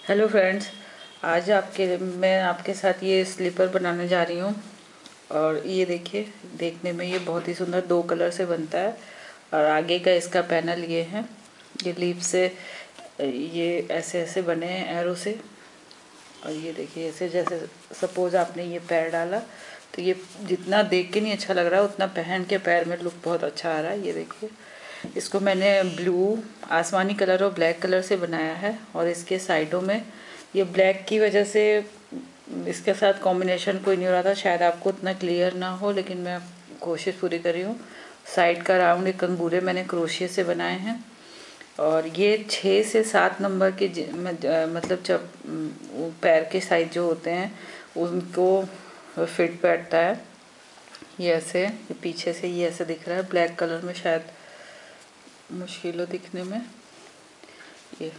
Hello friends, आज मैं आपके साथ ये स्लीपर बनाने जा रही हूँ। और ये देखिए, देखने में ये बहुत ही सुंदर 2 कलर से बनता है। और आगे का इसका पैनल ये है, ये लीफ से ये ऐसे ऐसे बने हैं एरो से। और ये देखिए, ऐसे जैसे सपोज आपने ये पैर डाला तो ये जितना देख के नहीं अच्छा लग रहा है उतना पहन के पैर में लुक बहुत अच्छा आ रहा है। ये देखिए, इसको मैंने ब्लू, आसमानी कलर और ब्लैक कलर से बनाया है। और इसके साइडों में ये ब्लैक की वजह से इसके साथ कॉम्बिनेशन कोई नहीं हो रहा था, शायद आपको उतना क्लियर ना हो, लेकिन मैं कोशिश पूरी कर रही हूँ। साइड का राउंड एक कंगूरे मैंने क्रोशिया से बनाए हैं। और ये 6 से 7 नंबर के मतलब जब पैर के साइज जो होते हैं उनको फिट बैठता है। ये ऐसे, ये पीछे से ये ऐसे दिख रहा है ब्लैक कलर में, शायद मुश्किल हो दिखने में। ये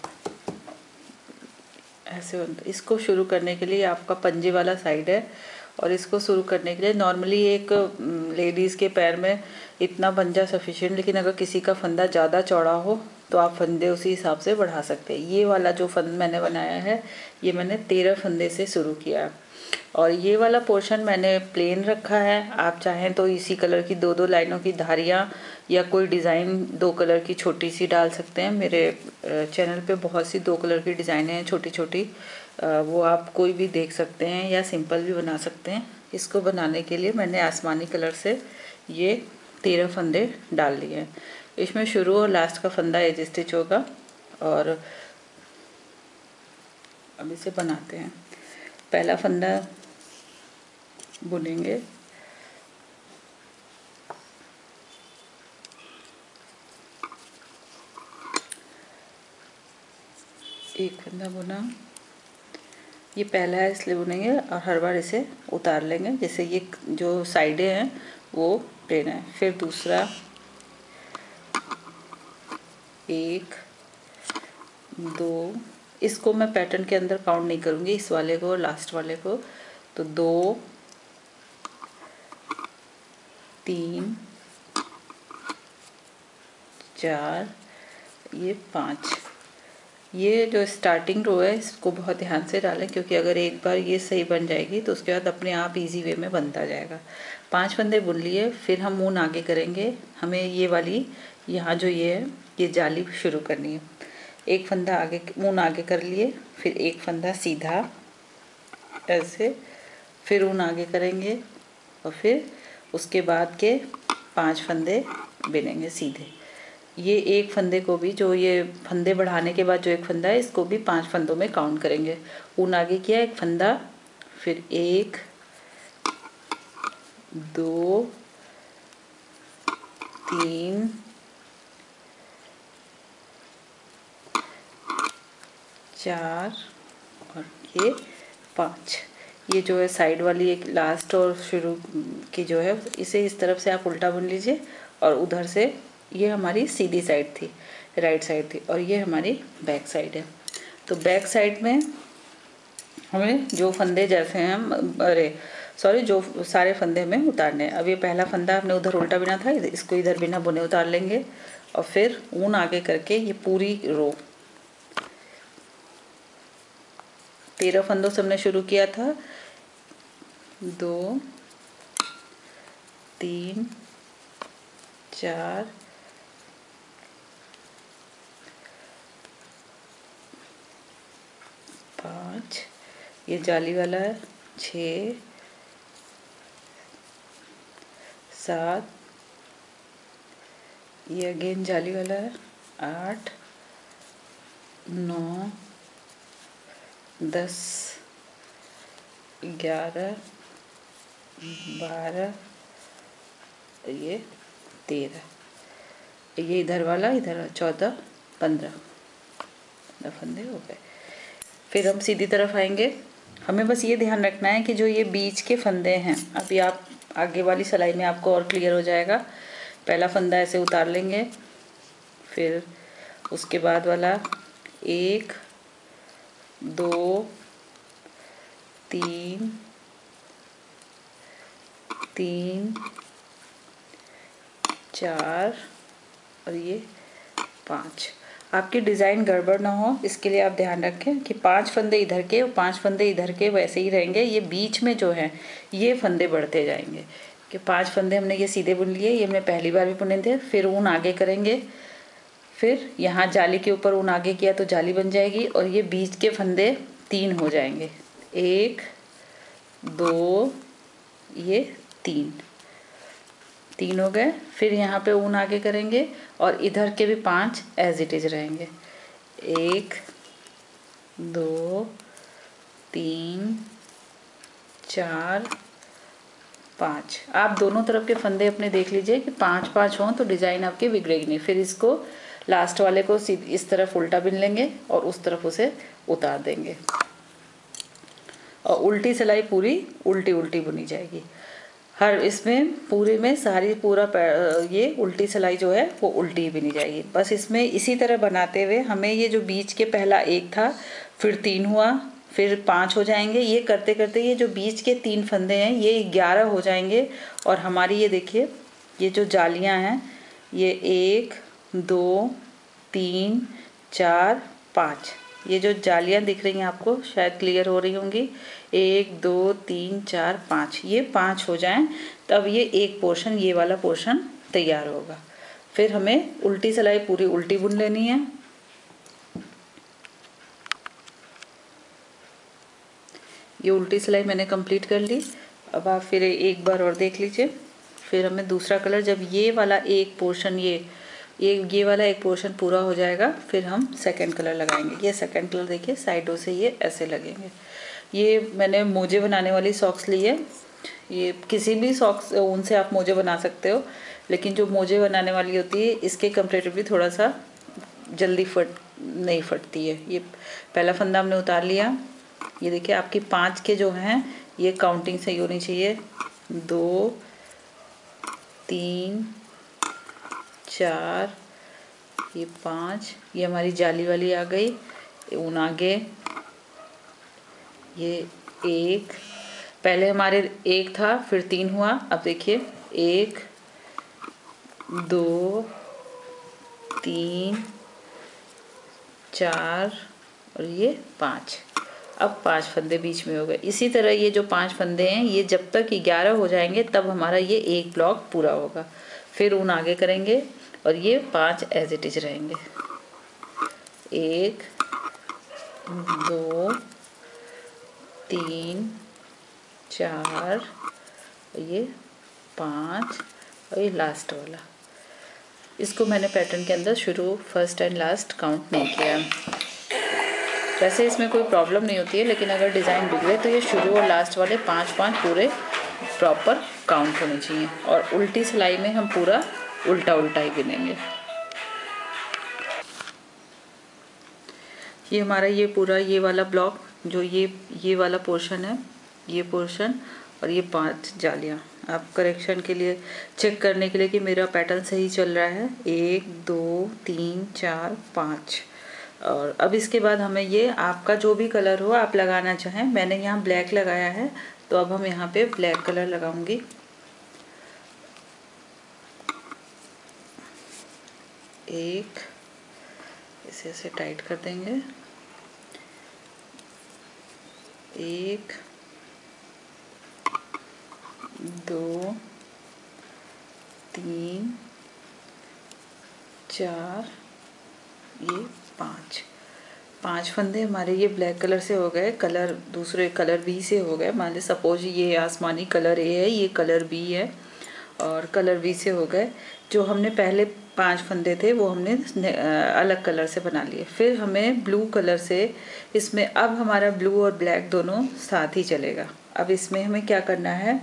ऐसे बनता है। इसको शुरू करने के लिए आपका पंजे वाला साइड है, और इसको शुरू करने के लिए नॉर्मली एक लेडीज़ के पैर में इतना पंजा सफिशिएंट, लेकिन अगर किसी का फंदा ज़्यादा चौड़ा हो तो आप फंदे उसी हिसाब से बढ़ा सकते हैं। ये वाला जो फंद मैंने बनाया है, ये मैंने 13 फंदे से शुरू किया है। और ये वाला पोर्शन मैंने प्लेन रखा है। आप चाहें तो इसी कलर की 2-2 लाइनों की धारियाँ या कोई डिज़ाइन 2 कलर की छोटी सी डाल सकते हैं। मेरे चैनल पे बहुत सी 2 कलर की डिज़ाइनें हैं छोटी छोटी, वो आप कोई भी देख सकते हैं या सिंपल भी बना सकते हैं। इसको बनाने के लिए मैंने आसमानी कलर से ये 13 फंदे डाल लिए हैं। इसमें शुरू और लास्ट का फंदा एज स्टिच होगा। और अब इसे बनाते हैं। पहला फंदा बुनेंगे, एक फंदा बुना, ये पहला है इसलिए बुनेंगे, और हर बार इसे उतार लेंगे जैसे ये जो साइडें हैं वो प्लेन है। फिर दूसरा, 1 2, इसको मैं पैटर्न के अंदर काउंट नहीं करूँगी, इस वाले को और लास्ट वाले को। तो 2 3 4, ये 5। ये जो स्टार्टिंग रो है इसको बहुत ध्यान से डालें, क्योंकि अगर एक बार ये सही बन जाएगी तो उसके बाद अपने आप इजी वे में बनता जाएगा। 5 फंदे बुन लिए, फिर हम ऊन आगे करेंगे। हमें ये वाली यहाँ जो ये है ये जाली शुरू करनी है। एक फंदा आगे, ऊन आगे कर लिए, फिर एक फंदा सीधा ऐसे, फिर ऊन आगे करेंगे, और फिर उसके बाद के 5 फंदे बिनेंगे सीधे। ये एक फंदे को भी, जो ये फंदे बढ़ाने के बाद जो एक फंदा है, इसको भी 5 फंदों में काउंट करेंगे। ऊन आगे किया, एक फंदा, फिर 1 2 3 4 और ये 5। ये जो है साइड वाली एक लास्ट और शुरू की जो है, इसे इस तरफ से आप उल्टा बुन लीजिए। और उधर से ये हमारी सीधी साइड थी, राइट साइड थी, और ये हमारी बैक साइड है। तो बैक साइड में हमें जो फंदे जैसे हैं, अरे सॉरी, जो सारे फंदे हमें उतारने हैं। अब ये पहला फंदा हमने उधर उल्टा बिना था, इसको इधर बिना बुने उतार लेंगे। और फिर ऊन आगे करके ये पूरी रो 13 फंदों से हमने शुरू किया था। 2 3 4 5, ये जाली वाला है, 6 7, ये अगेन जाली वाला है, 8 9 10 11 12, ये 13, ये इधर वाला, इधर 14 15 फंदे हो गए। फिर हम सीधी तरफ आएंगे। हमें बस ये ध्यान रखना है कि जो ये बीच के फंदे हैं, अभी आप आगे वाली सिलाई में आपको और क्लियर हो जाएगा। पहला फंदा ऐसे उतार लेंगे, फिर उसके बाद वाला 1 2 3 3 4 और ये 5। आपकी डिज़ाइन गड़बड़ ना हो इसके लिए आप ध्यान रखें कि 5 फंदे इधर के और 5 फंदे इधर के वैसे ही रहेंगे। ये बीच में जो है ये फंदे बढ़ते जाएंगे कि 5 फंदे हमने ये सीधे बुन लिए, ये हमने पहली बार भी बुने थे। फिर ऊन आगे करेंगे, फिर यहाँ जाली के ऊपर ऊन आगे किया तो जाली बन जाएगी और ये बीच के फंदे 3 हो जाएंगे। 1 2 ये 3 हो गए। फिर यहाँ पे ऊन आगे करेंगे और इधर के भी 5 एज इट इज रहेंगे। 1 2 3 4 5। आप दोनों तरफ के फंदे अपने देख लीजिए कि 5-5 हों तो डिज़ाइन आपकी बिगड़ेगी नहीं। फिर इसको लास्ट वाले को इस तरफ उल्टा बिन लेंगे और उस तरफ उसे उतार देंगे और उल्टी सिलाई पूरी उल्टी उल्टी बुनी जाएगी। हर इसमें पूरे में सारी पूरा ये उल्टी सिलाई जो है वो उल्टी बिनी जाएगी। बस इसमें इसी तरह बनाते हुए हमें ये जो बीच के पहला 1 था, फिर 3 हुआ, फिर 5 हो जाएंगे। ये करते करते ये जो बीच के 3 फंदे हैं ये 11 हो जाएंगे और हमारी ये देखिए ये जो जालियां हैं ये 1 2 3 4 5, ये जो जालियां दिख रही हैं आपको शायद क्लियर हो रही होंगी। 1 2 3 4 5, ये 5 हो जाएं तब ये एक पोर्शन, ये वाला पोर्शन तैयार होगा। फिर हमें उल्टी सिलाई पूरी उल्टी बुन लेनी है। ये उल्टी सिलाई मैंने कंप्लीट कर ली। अब आप फिर एक बार और देख लीजिए। फिर हमें दूसरा कलर, जब ये वाला एक पोर्शन ये वाला एक पोर्शन पूरा हो जाएगा फिर हम सेकंड कलर लगाएंगे। ये सेकंड कलर देखिए साइडों से ये ऐसे लगेंगे। ये मैंने मोजे बनाने वाली सॉक्स ली है। ये किसी भी सॉक्स ऊन से आप मोजे बना सकते हो, लेकिन जो मोजे बनाने वाली होती है इसके कंपेरेटिवली थोड़ा सा जल्दी नहीं फटती है। ये पहला फंदा हमने उतार लिया। ये देखिए आपकी 5 के जो हैं ये काउंटिंग सही होनी चाहिए। 2 3 4 ये 5, ये हमारी जाली वाली आ गई। ऊन आगे ये 1, पहले हमारे 1 था फिर 3 हुआ। अब देखिए 1 2 3 4 और ये 5। अब 5 फंदे बीच में हो गए। इसी तरह ये जो 5 फंदे हैं ये जब तक 11 हो जाएंगे तब हमारा ये एक ब्लॉक पूरा होगा। फिर ऊन आगे करेंगे और ये 5 एज इट इज रहेंगे। 1 2 3 4 और ये 5 और ये लास्ट वाला। इसको मैंने पैटर्न के अंदर शुरू फर्स्ट एंड लास्ट काउंट नहीं किया। वैसे इसमें कोई प्रॉब्लम नहीं होती है, लेकिन अगर डिज़ाइन बिगड़े तो ये शुरू और लास्ट वाले 5-5 पूरे प्रॉपर काउंट होने चाहिए। और उल्टी सिलाई में हम पूरा उल्टा उल्टा ही बिनेंगे। ये हमारा ये पूरा ये वाला ब्लॉक जो ये वाला पोर्शन है, ये पोर्शन और ये 5 जालियाँ। आप करेक्शन के लिए चेक करने के लिए कि मेरा पैटर्न सही चल रहा है। 1 2 3 4 5। और अब इसके बाद हमें ये आपका जो भी कलर हो आप लगाना चाहें। मैंने यहाँ ब्लैक लगाया है तो अब हम यहाँ पे ब्लैक कलर लगाऊंगी। एक इसे ऐसे टाइट कर देंगे। 1 2 3 4 ये 5 फंदे हमारे ये ब्लैक कलर से हो गए। कलर दूसरे कलर बी से हो गए। मान ली सपोज ये आसमानी कलर ए है, ये कलर बी है और कलर बी से हो गए। जो हमने पहले 5 फंदे थे वो हमने अलग कलर से बना लिए। फिर हमें ब्लू कलर से इसमें, अब हमारा ब्लू और ब्लैक दोनों साथ ही चलेगा। अब इसमें हमें क्या करना है,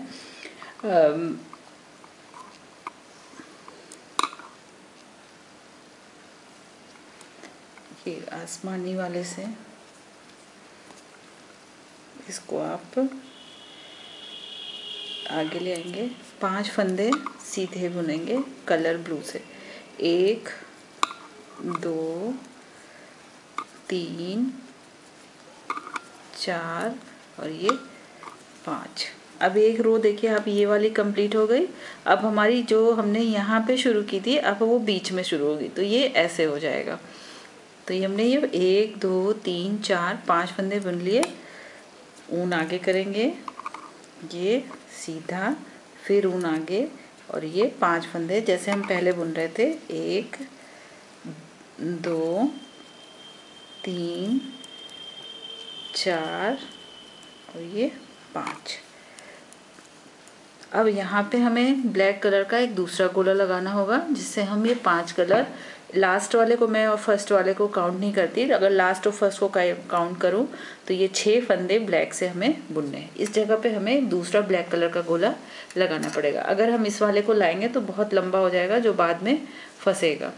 ये आसमानी वाले से इसको आप आगे ले आएंगे। 5 फंदे सीधे बुनेंगे कलर ब्लू से। 1 2 3 4 और ये 5। अब एक रो देखिए, अब ये वाली कंप्लीट हो गई। अब हमारी जो हमने यहाँ पे शुरू की थी अब वो बीच में शुरू होगी, तो ये ऐसे हो जाएगा। तो ये हमने ये 1 2 3 4 5 फंदे बुन लिए। ऊन आगे करेंगे, ये सीधा, फिर ऊन आगे, और ये 5 फंदे जैसे हम पहले बुन रहे थे। 1 2 3 4 और ये 5। अब यहाँ पे हमें ब्लैक कलर का एक दूसरा गोला लगाना होगा, जिससे हम ये 5 कलर, लास्ट वाले को मैं और फर्स्ट वाले को काउंट नहीं करती, अगर लास्ट और फर्स्ट को काउंट करूँ तो ये 6 फंदे ब्लैक से हमें बुनने हैं। इस जगह पे हमें दूसरा ब्लैक कलर का गोला लगाना पड़ेगा। अगर हम इस वाले को लाएंगे तो बहुत लंबा हो जाएगा, जो बाद में फंसेगा।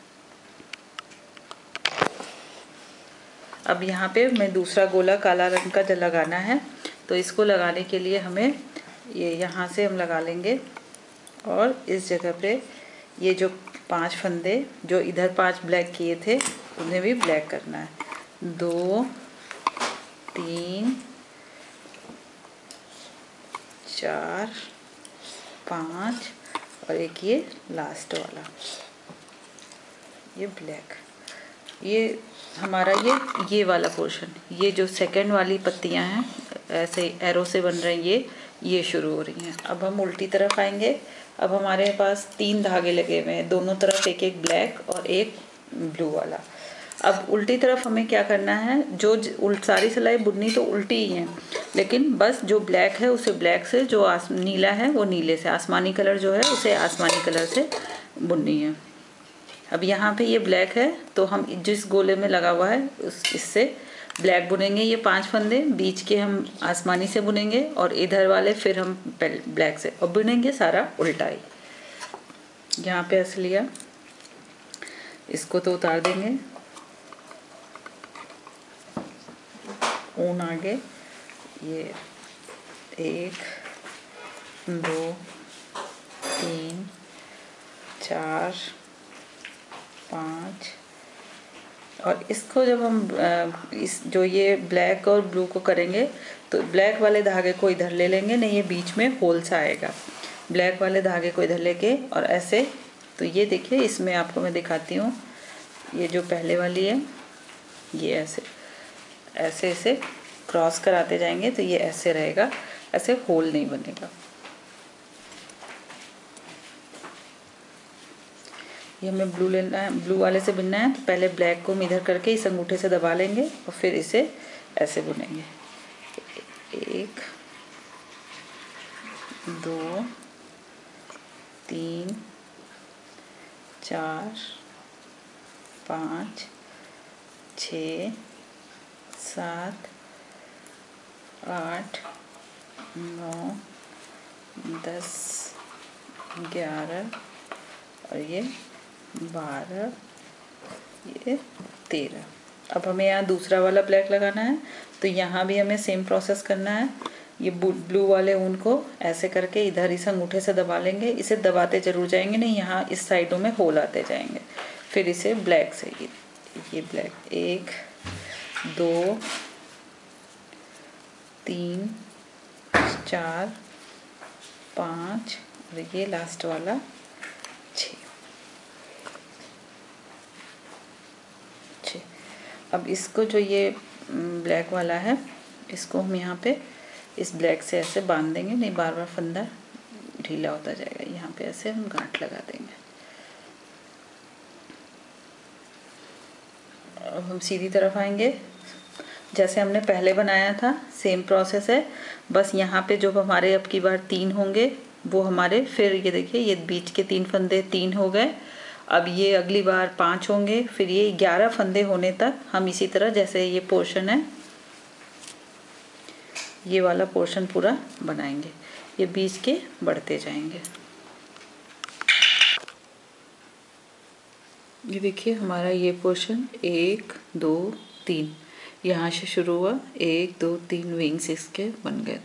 अब यहाँ पे मैं दूसरा गोला काला रंग का जो लगाना है, तो इसको लगाने के लिए हमें ये यहाँ से हम लगा लेंगे, और इस जगह पे ये जो 5 फंदे जो इधर 5 ब्लैक किए थे उन्हें भी ब्लैक करना है। 2 3 4 5 और एक ये लास्ट वाला, ये ब्लैक। ये हमारा ये वाला पोर्शन, ये जो सेकंड वाली पत्तियां हैं ऐसे एरो से बन रहे हैं, ये शुरू हो रही हैं। अब हम उल्टी तरफ आएंगे। अब हमारे पास 3 धागे लगे हुए हैं, दोनों तरफ एक एक ब्लैक और एक ब्लू वाला। अब उल्टी तरफ हमें क्या करना है, जो सारी सिलाई बुननी तो उल्टी ही है, लेकिन बस जो ब्लैक है उसे ब्लैक से, जो नीला है वो नीले से, आसमानी कलर जो है उसे आसमानी कलर से बुननी है। अब यहाँ पे ये ब्लैक है, तो हम जिस गोले में लगा हुआ है इससे ब्लैक बुनेंगे। ये 5 फंदे बीच के हम आसमानी से बुनेंगे, और इधर वाले फिर हम ब्लैक से, और बुनेंगे सारा उल्टा ही। यहाँ पे ऐसे लिया, इसको तो उतार देंगे, ऊन आगे, ये 1 2 3 4 5। और इसको जब हम इस जो ये ब्लैक और ब्लू को करेंगे, तो ब्लैक वाले धागे को इधर ले लेंगे, नहीं ये बीच में होल सा आएगा, ब्लैक वाले धागे को इधर लेके और ऐसे। तो ये देखिए, इसमें आपको मैं दिखाती हूँ, ये जो पहले वाली है ये ऐसे ऐसे ऐसे क्रॉस कराते जाएंगे, तो ये ऐसे रहेगा, ऐसे होल नहीं बनेगा। ये हमें ब्लू लेना है, ब्लू वाले से बुनना है। तो पहले ब्लैक को हम इधर करके इस अंगूठे से दबा लेंगे, और फिर इसे ऐसे बुनेंगे। 1 2 3 4 5 6 7 8 9 10 11 और ये 12, ये 13। अब हमें यहाँ दूसरा वाला ब्लैक लगाना है, तो यहाँ भी हमें सेम प्रोसेस करना है। ये ब्लू वाले ऊन को ऐसे करके इधर इस अंगूठे से दबा लेंगे, इसे दबाते जरूर जाएंगे, नहीं यहाँ इस साइडों में होल आते जाएंगे। फिर इसे ब्लैक से ये ब्लैक 1 2 3 4 5 और ये लास्ट वाला 6। अब इसको जो ये ब्लैक वाला है, इसको हम यहाँ पे इस ब्लैक से ऐसे बांध देंगे, नहीं बार बार फंदा ढीला होता जाएगा। यहाँ पे ऐसे हम गांठ लगा देंगे। अब हम सीधी तरफ आएंगे, जैसे हमने पहले बनाया था सेम प्रोसेस है, बस यहाँ पे जो हमारे अब की बार 3 होंगे वो हमारे, फिर ये देखिए ये बीच के 3 फंदे 3 हो गए। अब ये अगली बार 5 होंगे, फिर ये 11 फंदे होने तक हम इसी तरह, जैसे ये पोर्शन है ये वाला पोर्शन पूरा बनाएंगे, ये बीच के बढ़ते जाएंगे। ये देखिए हमारा ये पोर्शन 1 2 3 यहाँ से शुरू हुआ, 1 2 3 विंग्स इसके बन गए,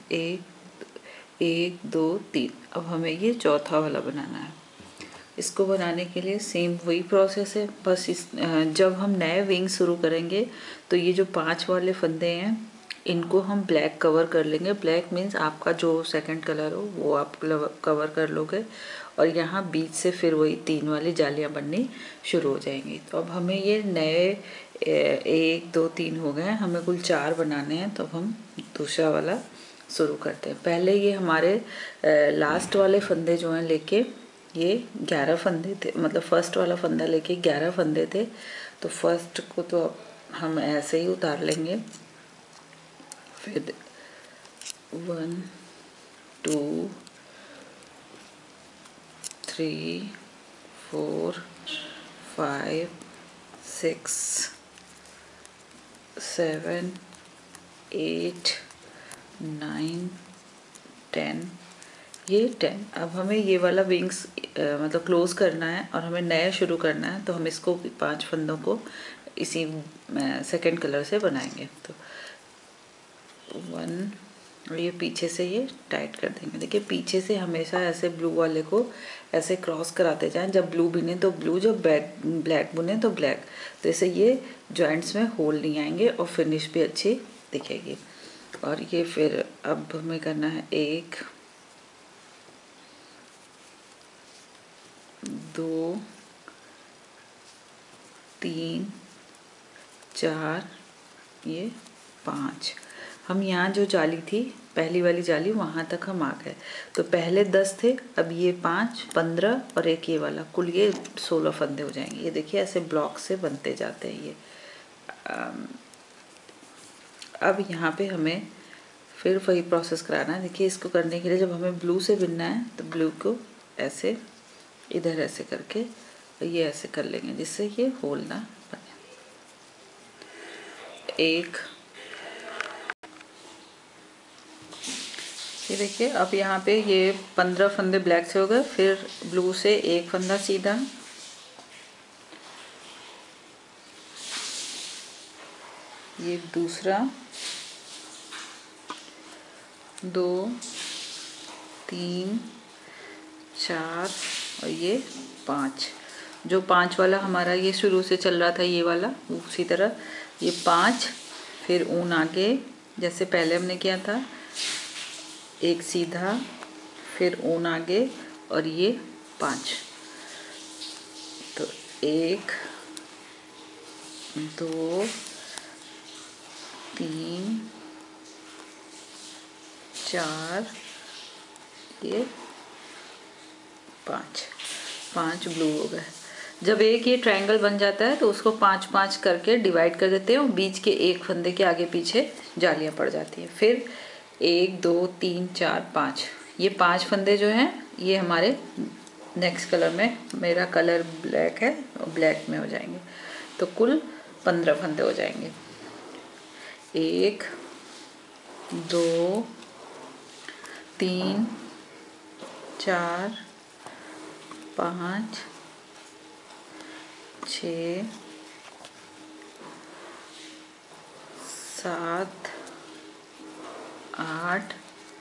1 2 3। अब हमें ये चौथा वाला बनाना है। इसको बनाने के लिए सेम वही प्रोसेस है, बस जब हम नए विंग शुरू करेंगे तो ये जो 5 वाले फंदे हैं इनको हम ब्लैक कवर कर लेंगे। ब्लैक मीन्स आपका जो सेकंड कलर हो वो आप कवर कर लोगे, और यहाँ बीच से फिर वही 3 वाली जालियाँ बननी शुरू हो जाएंगी। तो अब हमें ये नए 1 2 3 हो गए, हमें कुल 4 बनाने हैं। तो हम दूसरा वाला शुरू करते हैं। पहले ये हमारे लास्ट वाले फंदे जो हैं लेके ये 11 फंदे थे, मतलब फर्स्ट वाला फंदा लेके 11 फंदे थे। तो फर्स्ट को तो हम ऐसे ही उतार लेंगे। फिर 1 2 3 4 5 6 7 8 9 10, ये 10। अब हमें ये वाला विंग्स मतलब क्लोज करना है और हमें नया शुरू करना है। तो हम इसको 5 फंदों को इसी सेकंड कलर से बनाएंगे। तो 1, और ये पीछे से ये टाइट कर देंगे। देखिए पीछे से हमेशा ऐसे ब्लू वाले को ऐसे क्रॉस कराते जाएं। जब ब्लू बुने तो ब्लू, जब ब्लैक बुने तो ब्लैक। तो ऐसे ये जॉइंट्स में होल नहीं आएंगे और फिनिश भी अच्छी दिखेगी। और ये फिर अब हमें करना है 1 2 3 4, ये 5। हम यहाँ जो जाली थी पहली वाली जाली, वहाँ तक हम आ गए। तो पहले 10 थे, अब ये 5 15 और एक ये वाला, कुल ये 16 फंदे हो जाएंगे। ये देखिए ऐसे ब्लॉक से बनते जाते हैं ये। अब यहाँ पे हमें फिर वही प्रोसेस कराना है। देखिए इसको करने के लिए जब हमें ब्लू से बिनना है तो ब्लू को ऐसे इधर ऐसे करके ये ऐसे कर लेंगे जिससे ये होल ना बने। 1, ये देखिए अब यहाँ पे ये 15 फंदे ब्लैक से हो गए। फिर ब्लू से एक फंदा सीधा, ये दूसरा, 2 3 4 और ये 5। जो 5 वाला हमारा ये शुरू से चल रहा था ये वाला, उसी तरह ये 5। फिर ऊन आगे जैसे पहले हमने किया था, एक सीधा, फिर ऊन आगे और ये 5। तो 1 2 3 4, ये 5 ब्लू हो गए। जब एक ये ट्रायंगल बन जाता है तो उसको 5 5 करके डिवाइड कर देते हैं और बीच के एक फंदे के आगे पीछे जालियां पड़ जाती हैं। फिर 1 2 3 4 5, ये 5 फंदे जो हैं ये हमारे नेक्स्ट कलर में, मेरा कलर ब्लैक है और ब्लैक में हो जाएंगे। तो कुल 15 फंदे हो जाएंगे। 1 2 3 4 5 6 7 8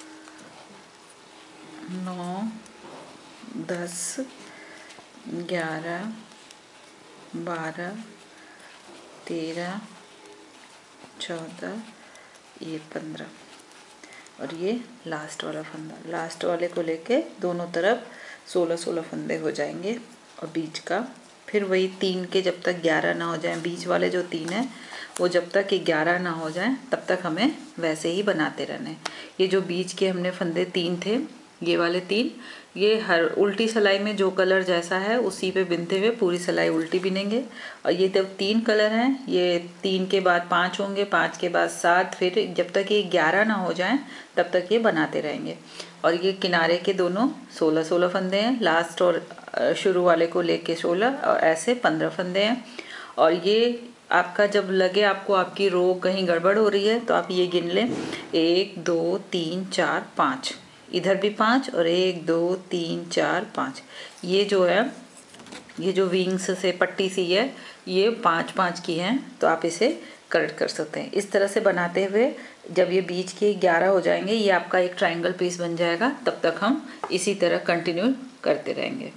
9 10 11 12 13 14, ये 15 और ये लास्ट वाला फंदा। लास्ट वाले को लेके दोनों तरफ 16 फंदे हो जाएंगे और बीच का फिर वही 3 के जब तक 11 ना हो जाए, बीच वाले जो 3 है वो जब तक 11 ना हो जाए तब तक हमें वैसे ही बनाते रहना है। ये जो बीच के हमने फंदे 3 थे, ये वाले 3, ये हर उल्टी सिलाई में जो कलर जैसा है उसी पे बिनते हुए पूरी सिलाई उल्टी बिनेंगे। और ये जब 3 कलर हैं, ये 3 के बाद 5 होंगे, 5 के बाद 7, फिर जब तक ये 11 ना हो जाएं तब तक ये बनाते रहेंगे। और ये किनारे के दोनों 16 फंदे हैं, लास्ट और शुरू वाले को लेके 16 और ऐसे 15 फंदे हैं। और ये आपका जब लगे आपको आपकी रो कहीं गड़बड़ हो रही है तो आप ये गिन लें, 1 2 3 4 5, इधर भी 5 और 1 2 3 4 5। ये जो है, ये जो विंग्स से पट्टी सी है ये 5 5 की हैं, तो आप इसे करेक्ट कर सकते हैं। इस तरह से बनाते हुए जब ये बीच के 11 हो जाएंगे ये आपका एक ट्रायंगल पीस बन जाएगा। तब तक हम इसी तरह कंटिन्यू करते रहेंगे।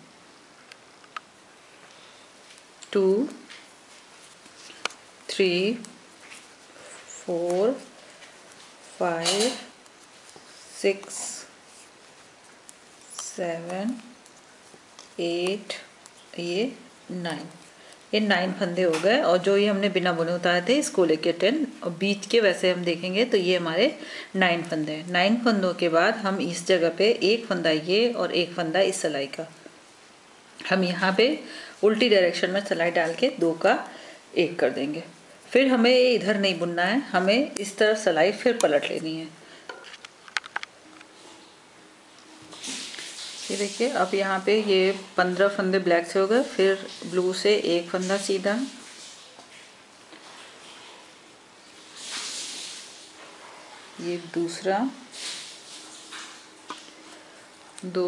2 3 4 5 6 7 8, ये 9। ये 9 फंदे हो गए। और जो ये हमने बिना बुने उतारे थे इसको लेके 10, और बीच के वैसे हम देखेंगे तो ये हमारे 9 फंदे हैं। 9 फंदों के बाद हम इस जगह पे एक फंदा ये और एक फंदा इस सिलाई का हम यहाँ पे उल्टी डायरेक्शन में सिलाई डाल के 2 का 1 कर देंगे। फिर हमें ये इधर नहीं बुनना है, हमें इस तरफ सिलाई फिर पलट लेनी है। ये देखिए, अब यहाँ पे ये 15 फंदे ब्लैक से हो गए। फिर ब्लू से एक फंदा सीधा, ये दूसरा, 2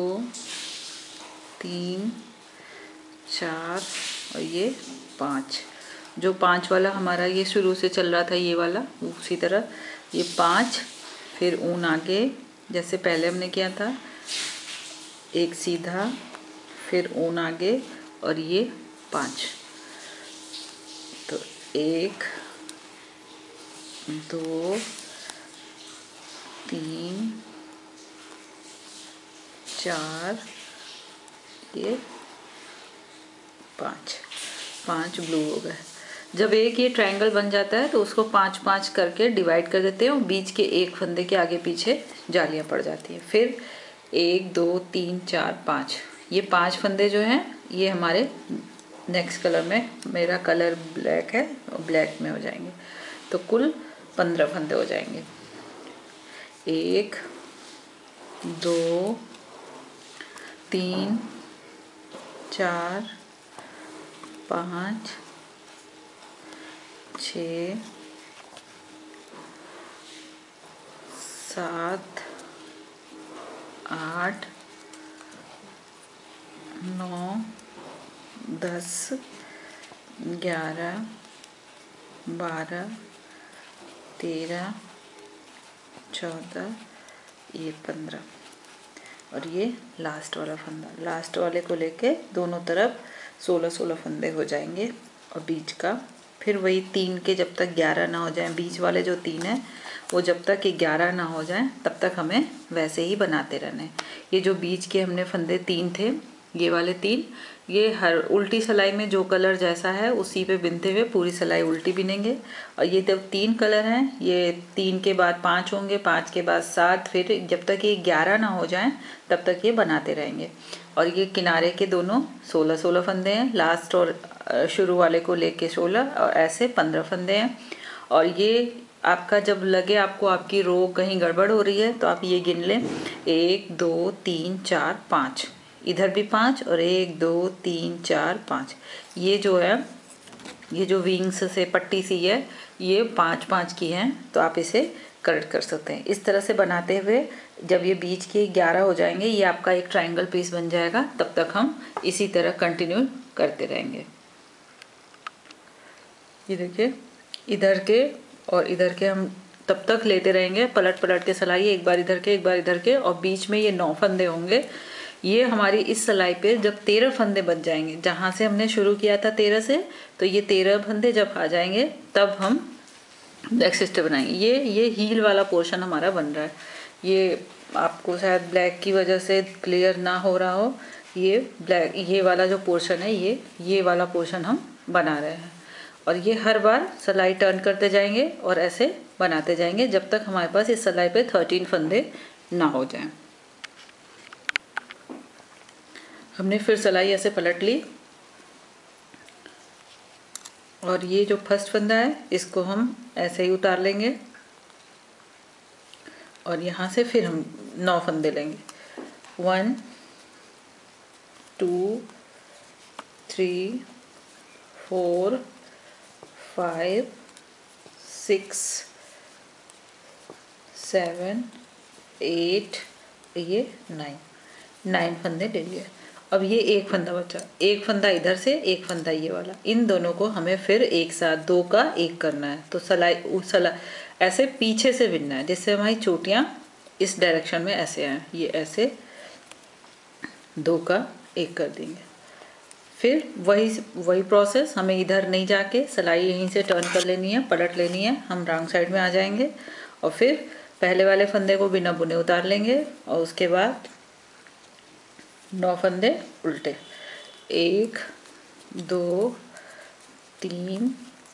3 4 और ये 5। जो 5 वाला हमारा ये शुरू से चल रहा था ये वाला, उसी तरह ये 5, फिर ऊन आगे जैसे पहले हमने किया था, एक सीधा, फिर ऊन आगे और ये 5। तो 1 2 3 4 ये 5 ब्लू हो गए। जब एक ये ट्रायंगल बन जाता है तो उसको 5-5 करके डिवाइड कर देते हैं और बीच के एक फंदे के आगे पीछे जालियां पड़ जाती हैं। फिर 1 2 3 4 5, ये 5 फंदे जो हैं ये हमारे नेक्स्ट कलर में, मेरा कलर ब्लैक है और ब्लैक में हो जाएंगे। तो कुल 15 फंदे हो जाएंगे। 1 2 3 4 5 6 7 8 9 10 11 12 13 14 ये 15 और ये लास्ट वाला फंदा। लास्ट वाले को लेके दोनों तरफ 16-16 फंदे हो जाएंगे। और बीच का फिर वही 3 के जब तक 11 ना हो जाए, बीच वाले जो 3 है वो जब तक कि 11 ना हो जाए तब तक हमें वैसे ही बनाते रहना है। ये जो बीच के हमने फंदे 3 थे, ये वाले 3, ये हर उल्टी सिलाई में जो कलर जैसा है उसी पे बिनते हुए पूरी सिलाई उल्टी बिनेंगे। और ये जब 3 कलर हैं, ये 3 के बाद 5 होंगे, 5 के बाद 7, फिर जब तक ये 11 ना हो जाएं तब तक ये बनाते रहेंगे। और ये किनारे के दोनों 16-16 फंदे हैं, लास्ट और शुरू वाले को लेके 16 और ऐसे 15 फंदे हैं। और ये आपका जब लगे आपको आपकी रो कहीं गड़बड़ हो रही है तो आप ये गिन लें, 1 2 3 4 5, इधर भी 5 और 1 2 3 4 5। ये जो है, ये जो विंग्स से पट्टी सी है ये 5-5 की हैं, तो आप इसे करेक्ट कर सकते हैं। इस तरह से बनाते हुए जब ये बीच के 11 हो जाएंगे, ये आपका एक ट्रायंगल पीस बन जाएगा। तब तक हम इसी तरह कंटिन्यू करते रहेंगे। ये देखिए, इधर के और इधर के हम तब तक लेते रहेंगे, पलट पलट के सिलाई, एक बार इधर के एक बार इधर के। और बीच में ये 9 फंदे होंगे। ये हमारी इस सिलाई पे जब 13 फंदे बच जाएंगे, जहाँ से हमने शुरू किया था 13 से, तो ये 13 फंदे जब आ जाएंगे तब हम नेक्स्ट स्टेप बनाएंगे। ये हील वाला पोर्शन हमारा बन रहा है। ये आपको शायद ब्लैक की वजह से क्लियर ना हो रहा हो, ये ब्लैक, ये वाला जो पोर्शन है ये वाला पोर्शन हम बना रहे हैं। और ये हर बार सिलाई टर्न करते जाएंगे और ऐसे बनाते जाएंगे जब तक हमारे पास इस सिलाई पे 13 फंदे ना हो जाएं। हमने फिर सिलाई ऐसे पलट ली और ये जो फर्स्ट फंदा है इसको हम ऐसे ही उतार लेंगे और यहाँ से फिर हम 9 फंदे लेंगे। 1 2 3 4 5 6 7 8 ये 9 फंदे ले लिए। अब ये एक फंदा बचा, एक फंदा इधर से एक फंदा ये वाला, इन दोनों को हमें फिर एक साथ 2 का 1 करना है। तो सिलाई ऐसे पीछे से बिनना है जिससे हमारी चोटियाँ इस डायरेक्शन में ऐसे आए, ये ऐसे 2 का 1 कर देंगे। फिर वही प्रोसेस हमें इधर नहीं जाके सिलाई यहीं से टर्न कर लेनी है, पलट लेनी है, हम रॉन्ग साइड में आ जाएंगे और फिर पहले वाले फंदे को बिना बुने उतार लेंगे और उसके बाद 9 फंदे उल्टे, 1 2 3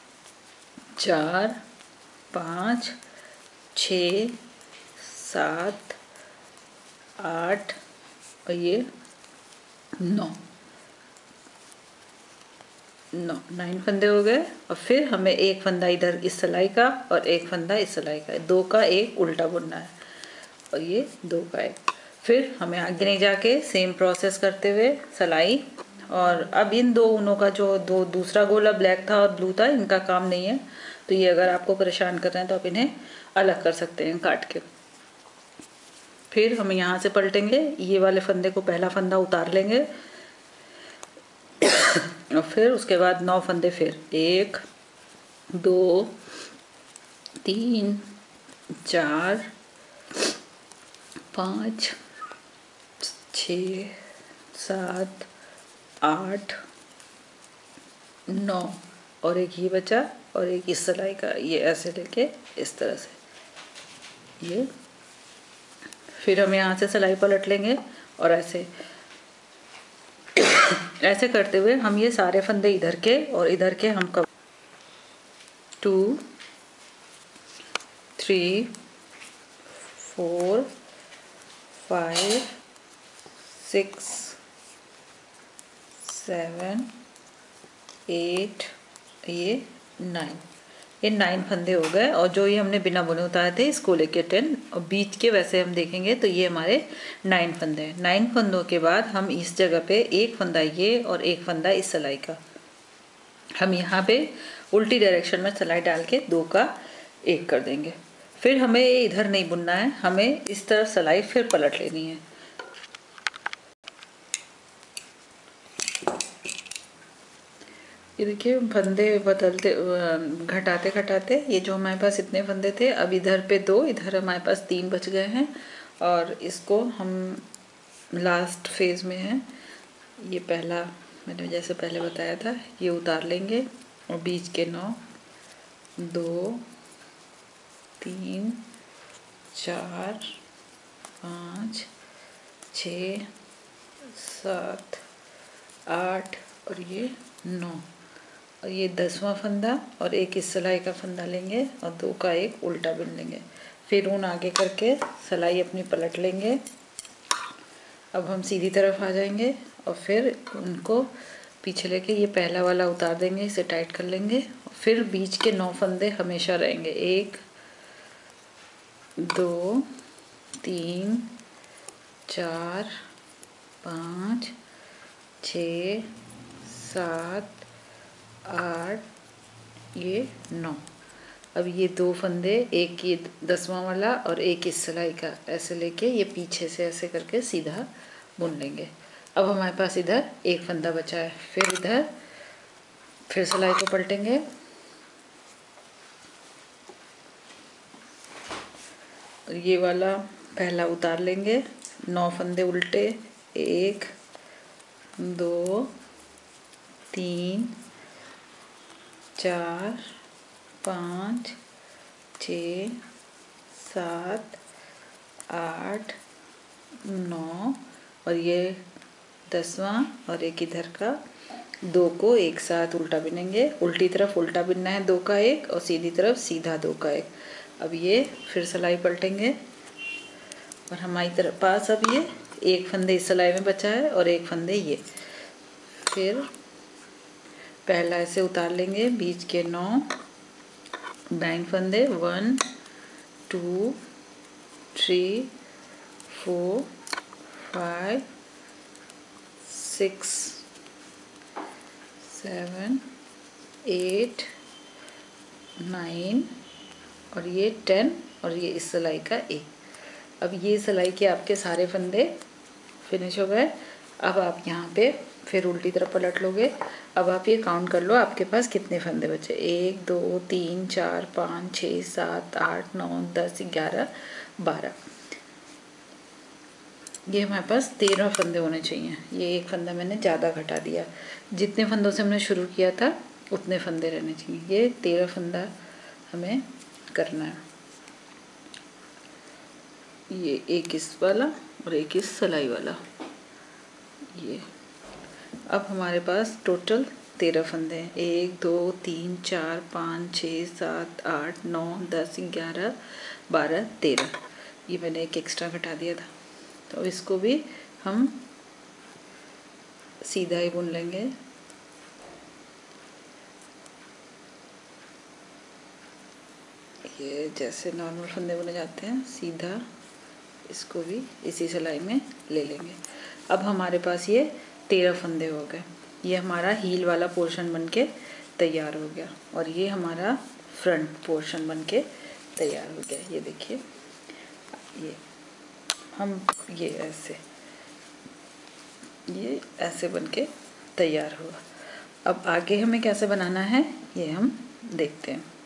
4 5 6 7 8 और ये 9 9 फंदे हो गए। और फिर हमें एक फंदा इधर इस सिलाई का और एक फंदा इस सिलाई का, 2 का एक उल्टा बुनना है और ये 2 का एक। फिर हमें आगे नहीं जाके सेम प्रोसेस करते हुए सिलाई। और अब इन दो ऊनों का जो दूसरा गोला ब्लैक था और ब्लू था, इनका काम नहीं है, तो ये अगर आपको परेशान कर रहे हैं तो आप इन्हें अलग कर सकते हैं काट के। फिर हम यहाँ से पलटेंगे, ये वाले फंदे को पहला फंदा उतार लेंगे और फिर उसके बाद 9 फंदे, फिर 1 2 3 4 5 6 7 8 9 और एक ये बचा और एक इस सिलाई का, ये ऐसे लेके इस तरह से ये। फिर हम यहाँ से सिलाई पलट लेंगे और ऐसे ऐसे करते हुए हम ये सारे फंदे इधर के और इधर के हम 2 3 4 5 6 7 8 ये 9, ये 9 फंदे हो गए। और जो ये हमने बिना बुने उतारे थे इसको लेके 10, और बीच के वैसे हम देखेंगे तो ये हमारे 9 फंदे हैं। 9 फंदों के बाद हम इस जगह पे एक फंदा ये और एक फंदा इस सिलाई का, हम यहाँ पे उल्टी डायरेक्शन में सिलाई डाल के 2 का 1 कर देंगे। फिर हमें ये इधर नहीं बुनना है, हमें इस तरफ सिलाई फिर पलट लेनी है। ये देखिए फंदे बदलते घटाते घटाते ये जो हमारे पास इतने फंदे थे, अब इधर पे 2, इधर हमारे पास 3 बच गए हैं। और इसको हम लास्ट फेज में हैं। ये पहला मैंने जैसे पहले बताया था, ये उतार लेंगे और बीच के 9 2 3 4 5 6 7 8 और ये 9 और ये 10वां फंदा और एक इस सिलाई का फंदा लेंगे और 2 का एक उल्टा बुन लेंगे। फिर ऊन आगे करके सिलाई अपनी पलट लेंगे। अब हम सीधी तरफ आ जाएंगे और फिर उनको पीछे लेके ये पहला वाला उतार देंगे, इसे टाइट कर लेंगे। फिर बीच के 9 फंदे हमेशा रहेंगे, 1 2 3 4 5 6 7 8 ये 9। अब ये 2 फंदे, एक ये 10वां वाला और एक इस सिलाई का, ऐसे लेके ये पीछे से ऐसे करके सीधा बुन लेंगे। अब हमारे पास इधर एक फंदा बचा है। फिर इधर फिर सिलाई को पलटेंगे और ये वाला पहला उतार लेंगे, 9 फंदे उल्टे, 1 2 3 4 5 6 7 8 9 और ये 10वां और एक इधर का, 2 को एक साथ उल्टा बिनेंगे। उल्टी तरफ उल्टा बिनना है 2 का 1 और सीधी तरफ सीधा 2 का 1। अब ये फिर सिलाई पलटेंगे और हमारी तरफ पास अब ये एक फंदे इस सिलाई में बचा है और एक फंदे ये। फिर पहला ऐसे उतार लेंगे, बीच के 9 दाएं फंदे, 1 2 3 4 5 6 7 8 9 और ये 10 और ये इस सिलाई का 1। अब ये सिलाई के आपके सारे फंदे फिनिश हो गए। अब आप यहाँ पे फिर उल्टी तरफ पलट लोगे। अब आप ये काउंट कर लो आपके पास कितने फंदे बचे, 1 2 3 4 5 6 7 8 9 10 11 12। ये हमारे पास 13 फंदे होने चाहिए। ये एक फंदा मैंने ज़्यादा घटा दिया, जितने फंदों से हमने शुरू किया था उतने फंदे रहने चाहिए। ये 13 फंदा हमें करना है। ये एक इस वाला और एक इस सिलाई वाला, ये। अब हमारे पास टोटल 13 फंदे हैं। 1 2 3 4 5 6 7 8 9 10 11 12 13। ये मैंने एक एक्स्ट्रा घटा दिया था, तो इसको भी हम सीधा ही बुन लेंगे। ये जैसे नॉर्मल फंदे बुने जाते हैं सीधा, इसको भी इसी सिलाई में ले लेंगे। अब हमारे पास ये 13 फंदे हो गए। ये हमारा हील वाला पोर्शन बनके तैयार हो गया और ये हमारा फ्रंट पोर्शन बनके तैयार हो गया। ये देखिए, ये हम ये ऐसे बनके तैयार हुआ। अब आगे हमें कैसे बनाना है ये हम देखते हैं।